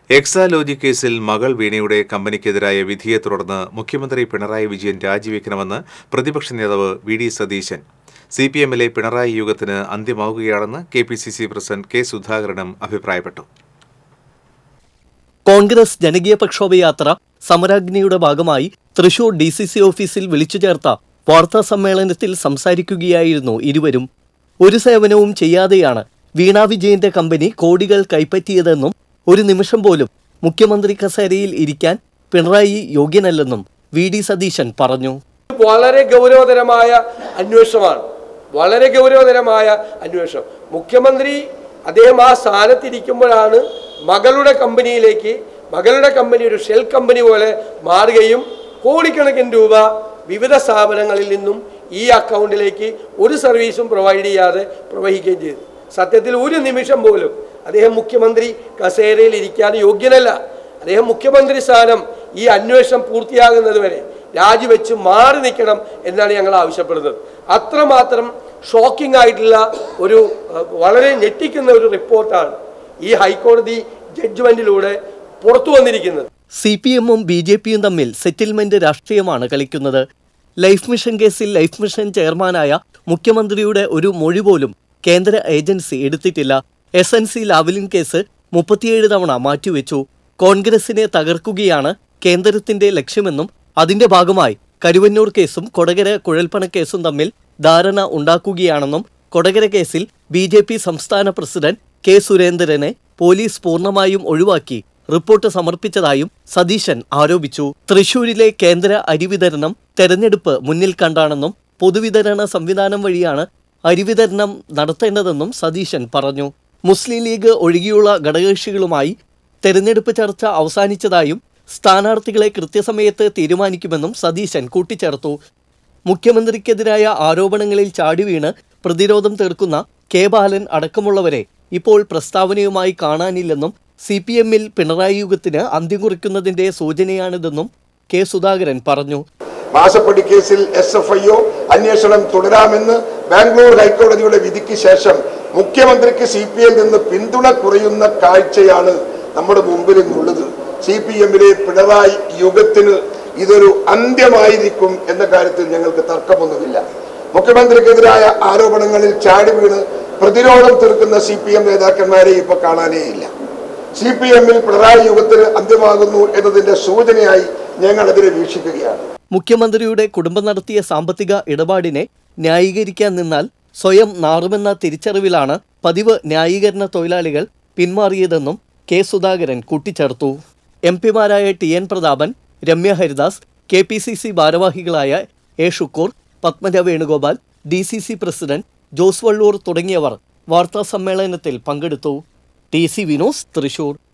എക്സാലോജി കേസിൽ മകൾ വീണയുടെ കമ്പനിക്കെതിരായ വിധിയെ തുടർന്ന് മുഖ്യമന്ത്രി പിണറായി വിജയൻ രാജിവെക്കണമെന്ന് പ്രതിപക്ഷ നേതാവ് വി.ഡി. സതീശൻ. സിപിഎമ്മിലെ പിണറായി യുഗത്തിന് അന്ത്യമാവുകയാണെന്ന് കെപിസിസി പ്രസിഡന്റ് കെ. സുധാകരനും അഭിപ്രായപ്പെട്ടു. കോൺഗ്രസ് ജനകീയ പ്രക്ഷോഭയാത്ര സമരാഗ്നിയുടെ ഭാഗമായി തൃശൂർ ഡിസിസി ഓഫീസിൽ വിളിച്ചു ചേർത്ത വാർത്താ സമ്മേളനത്തിൽ സംസാരിക്കുകയായിരുന്നു ഇരുവരും. ഒരു സേവനവും ചെയ്യാതെയാണ് വീണ വിജയന്റെ കമ്പനി കോടികൾ കൈപ്പറ്റിയതെന്നും ഒരു നിമിഷം പോലും മുഖ്യമന്ത്രി കസേരയിൽ ഇരിക്കാൻ പിണറായി യോഗ്യനല്ലെന്നും വി.ഡി. സതീശൻ പറഞ്ഞു. വളരെ ഗൗരവതരമായ അന്വേഷണമാണ്. മുഖ്യമന്ത്രി അദ്ദേഹം ആ സ്ഥാനത്തിരിക്കുമ്പോഴാണ് മകളുടെ കമ്പനി ഒരു ഷെൽ കമ്പനി പോലെ മാറുകയും കോടിക്കണക്കിന് രൂപ വിവിധ സ്ഥാപനങ്ങളിൽ നിന്നും ഈ അക്കൗണ്ടിലേക്ക് ഒരു സർവീസും പ്രൊവൈഡ് ചെയ്യാതെ പ്രവഹിക്കുകയും ചെയ്തു. സത്യത്തിൽ ഒരു നിമിഷം പോലും അദ്ദേഹം മുഖ്യമന്ത്രി കസേരയിൽ ഇരിക്കാൻ യോഗ്യനല്ല. അദ്ദേഹം മുഖ്യമന്ത്രി സ്ഥാനം ഈ അന്വേഷണം പൂർത്തിയാകുന്നത് വരെ രാജിവെച്ച് മാറി നിൽക്കണം എന്നാണ് ഞങ്ങൾ ആവശ്യപ്പെടുന്നത്. അത്രമാത്രം ഷോക്കിംഗ് ആയിട്ടുള്ള വളരെ ഞെട്ടിക്കുന്ന ഒരു റിപ്പോർട്ടാണ് ഈ ഹൈക്കോടതി ജഡ്ജ്മെന്റിലൂടെ പുറത്തു വന്നിരിക്കുന്നത്. സിപിഎമ്മും ബിജെപിയും തമ്മിൽ സെറ്റിൽമെന്റ് രാഷ്ട്രീയമാണ് കളിക്കുന്നത്. ലൈഫ് മിഷൻ കേസിൽ ലൈഫ് മിഷൻ ചെയർമാനായ മുഖ്യമന്ത്രിയുടെ ഒരു മൊഴി പോലും കേന്ദ്ര ഏജൻസി എടുത്തിട്ടില്ല. SNC ലാവ്ലിൻ കേസ് 37 തവണ മാറ്റിവെച്ചു. കോൺഗ്രസിനെ തകർക്കുകയാണ് കേന്ദ്രത്തിന്റെ ലക്ഷ്യമെന്നും അതിന്റെ ഭാഗമായി കരുവന്നൂർ കേസും കൊടകര കുഴൽപ്പണക്കേസും തമ്മിൽ ധാരണ ഉണ്ടാക്കുകയാണെന്നും കൊടകര കേസിൽ BJP സംസ്ഥാന പ്രസിഡന്റ് കെ. സുരേന്ദ്രനെ പോലീസ് പൂർണ്ണമായും ഒഴിവാക്കി റിപ്പോർട്ട് സമർപ്പിച്ചതായും സതീശൻ ആരോപിച്ചു. തൃശൂരിലെ കേന്ദ്ര അരിവിതരണം തെരഞ്ഞെടുപ്പ് മുന്നിൽ കണ്ടാണെന്നും പൊതുവിതരണ സംവിധാനം വഴിയാണ് അരിവിതരണം നടത്തേണ്ടതെന്നും സതീശൻ പറഞ്ഞു. മുസ്ലിം ലീഗ് ഒഴികെയുള്ള ഘടകകക്ഷികളുമായി തെരഞ്ഞെടുപ്പ് ചർച്ച അവസാനിച്ചതായും സ്ഥാനാർത്ഥികളെ കൃത്യസമയത്ത് തീരുമാനിക്കുമെന്നും സതീശൻ കൂട്ടിച്ചേർത്തു. മുഖ്യമന്ത്രിക്കെതിരായ ആരോപണങ്ങളിൽ ചാടിവീണ് പ്രതിരോധം തീർക്കുന്ന കെ. ബാലൻ അടക്കമുള്ളവരെ ഇപ്പോൾ പ്രസ്താവനയുമായി കാണാനില്ലെന്നും സിപിഎമ്മിൽ പിണറായി യുഗത്തിന് അന്ത്യം കുറിക്കുന്നതിന്റെ സൂചനയാണിതെന്നും കെ. സുധാകരൻ പറഞ്ഞു. മാസപ്പടി കേസിൽ SFIO അന്വേഷണം തുടരാമെന്ന് ബാംഗ്ലൂർ ഹൈക്കോടതിയുടെ വിധിക്ക് ശേഷം മുഖ്യമന്ത്രിക്ക് CPM നിന്ന് പിന്തുണ കുറയുന്ന കാഴ്ചയാണ് നമ്മുടെ മുമ്പിൽ നിന്നുള്ളത്. CPMമിലെ പിണറായി യുഗത്തിന് ഇതൊരു അന്ത്യമായിരിക്കും എന്ന കാര്യത്തിൽ ഞങ്ങൾക്ക് തർക്കമൊന്നുമില്ല. മുഖ്യമന്ത്രിക്കെതിരായ ആരോപണങ്ങളിൽ ചാടി വീണ് പ്രതിരോധം തീർക്കുന്ന CPM നേതാക്കന്മാരെ ഇപ്പൊ കാണാനേ ഇല്ല. CPMമിൽ പിണറായി യുഗത്തിന് അന്ത്യമാകുന്നു എന്നതിന്റെ സൂചനയായി ഞങ്ങൾ അതിനെ വീക്ഷിക്കുകയാണ്. മുഖ്യമന്ത്രിയുടെ കുടുംബം നടത്തിയ സാമ്പത്തിക ഇടപാടിനെ ന്യായീകരിക്കാൻ നിന്നാൽ സ്വയം നാറുമെന്ന തിരിച്ചറിവിലാണ് പതിവ് ന്യായീകരണ തൊഴിലാളികൾ പിന്മാറിയതെന്നും കെ. സുധാകരൻ കൂട്ടിച്ചേർത്തു. MP-മാരായ TN പ്രതാപൻ, രമ്യ ഹരിദാസ്, KPCC ഭാരവാഹികളായ A. Shukkur, Padmaja Venugopal, DCC president Jose Vallur തുടങ്ങിയവർ വാർത്താ സമ്മേളനത്തിൽ പങ്കെടുത്തു. TCV news, Thrissur.